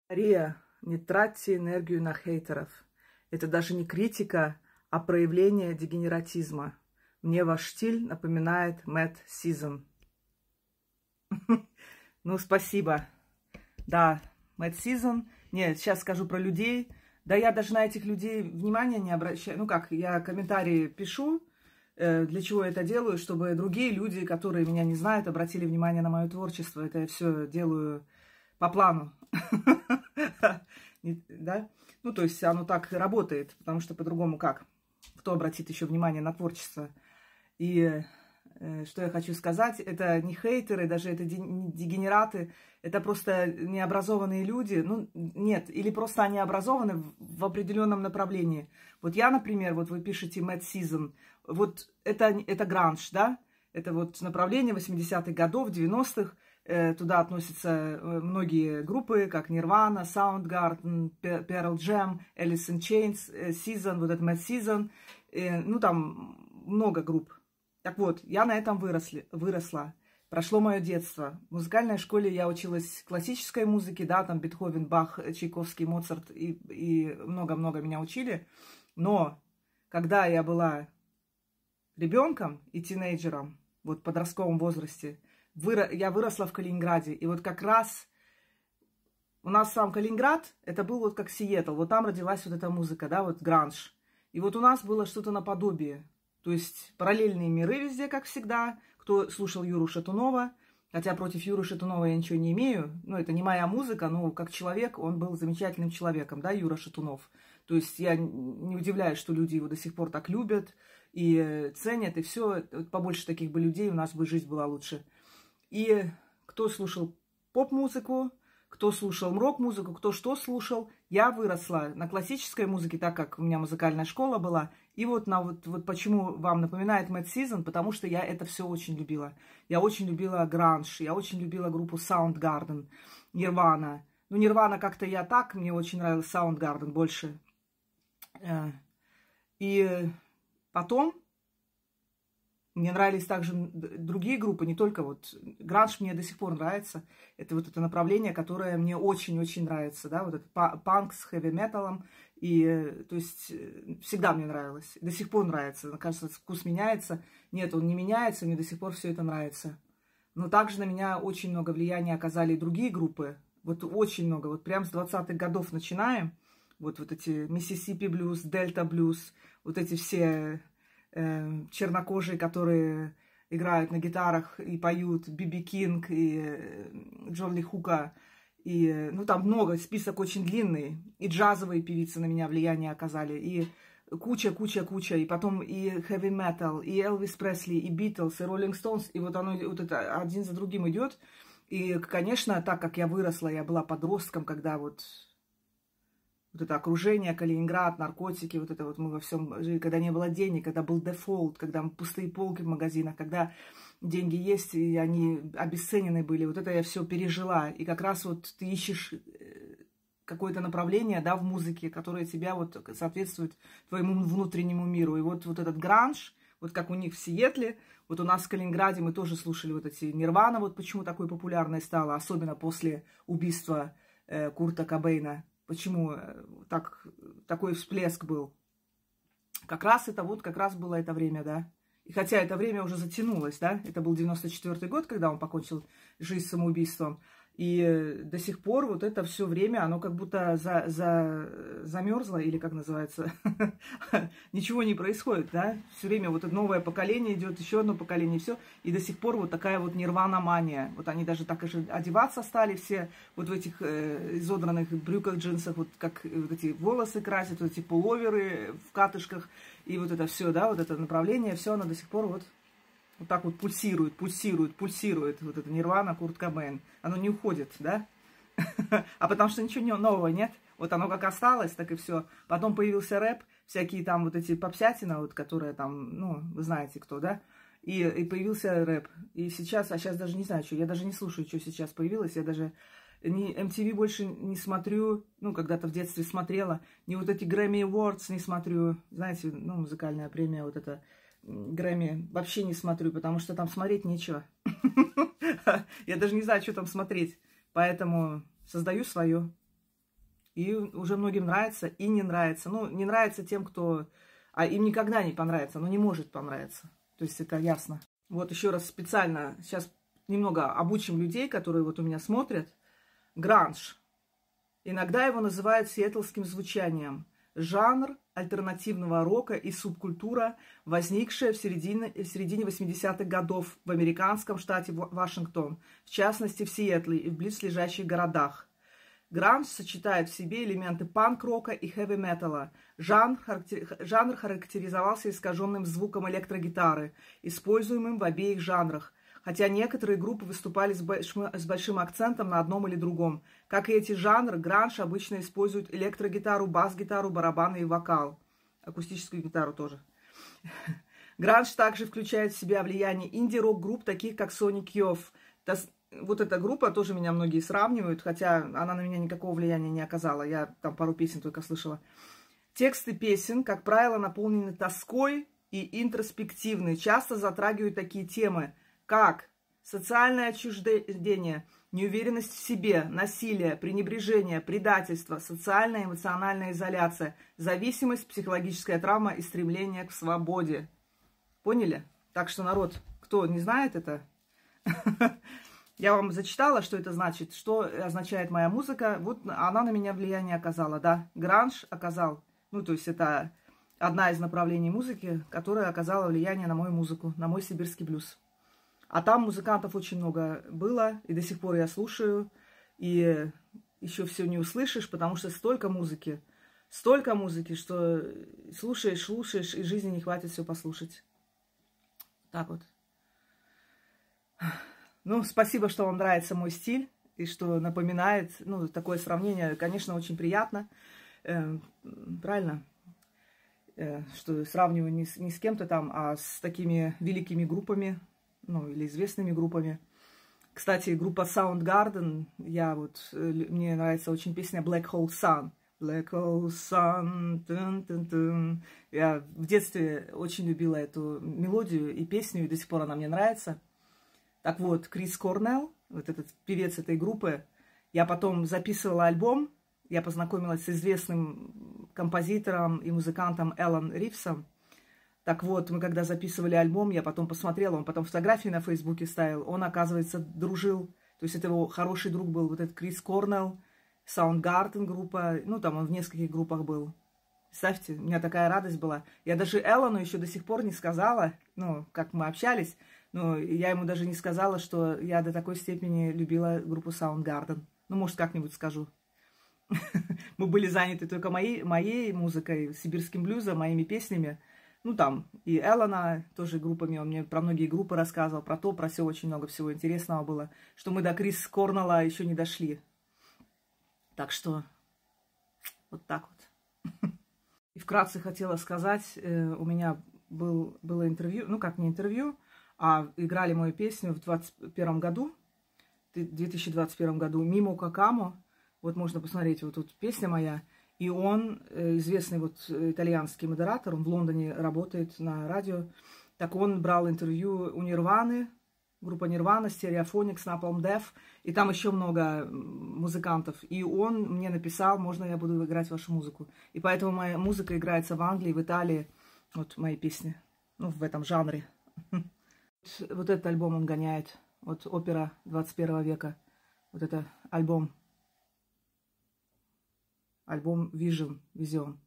Рия, не тратьте энергию на хейтеров. Это даже не критика, а проявление дегенератизма. Мне ваш стиль напоминает Мэтт Сизон. Ну, спасибо. Да, Мэтт Сизон. Нет, сейчас скажу про людей. Да я даже на этих людей внимания не обращаю. Ну как, я комментарии пишу, для чего я это делаю, чтобы другие люди, которые меня не знают, обратили внимание на мое творчество. Это я все делаю по плану. Да? Ну, то есть оно так работает, потому что по-другому как? Кто обратит еще внимание на творчество? И что я хочу сказать, это не хейтеры, даже это не дегенераты, это просто необразованные люди. Ну, нет, или просто они образованы в определенном направлении. Вот я, например, вот вы пишете Mad Season, вот это гранж, да? Это вот направление 80-х годов, 90-х. Туда относятся многие группы, как Nirvana, Soundgarden, Pearl Jam, Alice in Chains, Season, вот этот Mad Season. Ну, там много групп. Так вот, я на этом выросла. Прошло мое детство. В музыкальной школе я училась классической музыке, да, там Бетховен, Бах, Чайковский, Моцарт и много-много меня учили. Но когда я была ребенком и тинейджером, вот в подростковом возрасте, я выросла в Калининграде. И вот как раз у нас сам Калининград, это был вот как Сиэтл. Вот там родилась вот эта музыка, да, вот гранж. И вот у нас было что-то наподобие. То есть параллельные миры везде, как всегда. Кто слушал Юру Шатунова, хотя против Юры Шатунова я ничего не имею. Ну, это не моя музыка, но как человек он был замечательным человеком, да, Юра Шатунов. То есть я не удивляюсь, что люди его до сих пор так любят и ценят, и все. Побольше таких бы людей, у нас бы жизнь была лучше. И кто слушал поп-музыку, кто слушал рок-музыку, кто что слушал. Я выросла на классической музыке, так как у меня музыкальная школа была. И вот почему вам напоминает Mad Season, потому что я это все очень любила. Я очень любила гранж, я очень любила группу Soundgarden, Nirvana. Ну, Nirvana как-то я так, мне очень нравился Soundgarden больше. И потом мне нравились также другие группы, не только вот гранж мне до сих пор нравится. Это вот это направление, которое мне очень-очень нравится, да, вот это панк с хэви-металом. И, то есть, всегда мне нравилось, до сих пор нравится. Мне кажется, вкус меняется. Нет, он не меняется, мне до сих пор все это нравится. Но также на меня очень много влияния оказали и другие группы. Вот очень много. Вот прям с 20-х годов начинаем. Вот эти Миссисипи блюз, Дельта блюз, вот эти все чернокожие, которые играют на гитарах и поют, Биби Кинг и Джон Ли Хука. И, ну, там много, список очень длинный. И джазовые певицы на меня влияние оказали. И куча. И потом и heavy metal, и Элвис Пресли, и Битлз, и Роллинг Стоунс. И вот оно вот это один за другим идет. И, конечно, так как я выросла, я была подростком, когда вот это окружение, Калининград, наркотики, вот это вот мы во всем жили, когда не было денег, когда был дефолт, когда пустые полки в магазинах, когда деньги есть, и они обесценены были. Вот это я все пережила. И как раз вот ты ищешь какое-то направление, да, в музыке, которое тебя вот соответствует твоему внутреннему миру. И вот этот гранж, вот как у них в Сиэтле, вот у нас в Калининграде мы тоже слушали вот эти Нирвана, вот почему такой популярной стала, особенно после убийства Курта Кобейна. Почему такой всплеск был? Как раз было это время, да. И хотя это время уже затянулось, да. Это был 94-й год, когда он покончил жизнь самоубийством. И до сих пор вот это все время, оно как будто замерзло, или как называется, ничего не происходит, да. Все время вот это новое поколение идет, еще одно поколение, и все. И до сих пор вот такая вот нирвана-мания. Вот они даже так же одеваться стали все вот в этих изодранных брюках, джинсах, вот как вот эти волосы красят, вот эти пуловеры в катышках. И вот это все, да, вот это направление, все оно до сих пор вот так вот пульсирует. Вот это Нирвана, Курт Кобейн. Оно не уходит, да? А потому что ничего нового нет. Вот оно как осталось, так и все. Потом появился рэп, всякие там вот эти попсятина, вот, которые там, ну, вы знаете кто, да? И появился рэп. И сейчас даже не знаю, что. Я даже не слушаю, что сейчас появилось. Я даже MTV больше не смотрю. Ну, когда-то в детстве смотрела. Не вот эти Grammy Awards не смотрю. Знаете, ну, музыкальная премия вот эта. Грэмми вообще не смотрю, потому что там смотреть нечего. Я даже не знаю, что там смотреть. Поэтому создаю свое. И уже многим нравится и не нравится. Ну, не нравится тем, кто... А им никогда не понравится, но не может понравиться. То есть это ясно. Вот еще раз специально сейчас немного обучим людей, которые вот у меня смотрят. Гранж. Иногда его называют сиэтлским звучанием. Жанр альтернативного рока и субкультура, возникшая в середине 80-х годов в американском штате Вашингтон, в частности в Сиэтле и в близлежащих городах. Гранж сочетает в себе элементы панк-рока и хэви-металла. Жанр характеризовался искаженным звуком электрогитары, используемым в обеих жанрах, хотя некоторые группы выступали с большим акцентом на одном или другом. Как и эти жанры, гранж обычно использует электрогитару, бас-гитару, барабаны и вокал. Акустическую гитару тоже. Гранж также включает в себя влияние инди-рок-групп, таких как Sonic Youth. Вот эта группа тоже меня многие сравнивают, хотя она на меня никакого влияния не оказала. Я там пару песен только слышала. Тексты песен, как правило, наполнены тоской и интроспективны. Часто затрагивают такие темы, как социальное отчуждение, неуверенность в себе, насилие, пренебрежение, предательство, социальная и эмоциональная изоляция, зависимость, психологическая травма и стремление к свободе. Поняли? Так что, народ, кто не знает это... Я вам зачитала, что это значит, что означает моя музыка. Вот она на меня влияние оказала, да. Гранж оказал. Ну, то есть это одна из направлений музыки, которая оказала влияние на мою музыку, на мой сибирский блюз. А там музыкантов очень много было, и до сих пор я слушаю. И еще все не услышишь, потому что столько музыки, что слушаешь, и жизни не хватит все послушать. Так вот. Ну, спасибо, что вам нравится мой стиль и что напоминает, ну, такое сравнение, конечно, очень приятно, правильно, что сравниваю не с кем-то там, а с такими великими группами, ну, или известными группами. Кстати, группа Soundgarden, мне нравится очень песня Black Hole Sun. Black Hole Sun, тун-тун-тун. Я в детстве очень любила эту мелодию и песню, и до сих пор она мне нравится. Так вот, Крис Корнелл, вот этот певец этой группы, я потом записывала альбом, я познакомилась с известным композитором и музыкантом Эллен Ривсом. Так вот, мы когда записывали альбом, я потом посмотрела, он потом фотографии на Фейсбуке ставил, он, оказывается, дружил, то есть это его хороший друг был, вот этот Крис Корнелл, Soundgarden группа, ну там он в нескольких группах был. Представьте, у меня такая радость была. Я даже Эллону еще до сих пор не сказала, ну, как мы общались, но я ему даже не сказала, что я до такой степени любила группу Soundgarden. Ну, может, как-нибудь скажу. Мы были заняты только моей музыкой, сибирским блюзом, моими песнями. Ну, там и Эллона тоже группами, он мне про многие группы рассказывал, про то, про все, очень много всего интересного было, что мы до Крис Корнелла еще не дошли. Так что вот так вот. И вкратце хотела сказать, у меня было интервью, ну, как не интервью, а играли мою песню в 2021 году «Мимо Какамо». Вот можно посмотреть, вот тут песня моя. И он, известный вот итальянский модератор, он в Лондоне работает на радио. Так он брал интервью у Нирваны, группа Нирвана, Stereophonics, Napalm Death. И там еще много музыкантов. И он мне написал, можно я буду играть вашу музыку. И поэтому моя музыка играется в Англии, в Италии. Вот мои песни, ну, в этом жанре. Вот этот альбом он гоняет. Вот опера 21 века. Вот это альбом. Альбом Vision.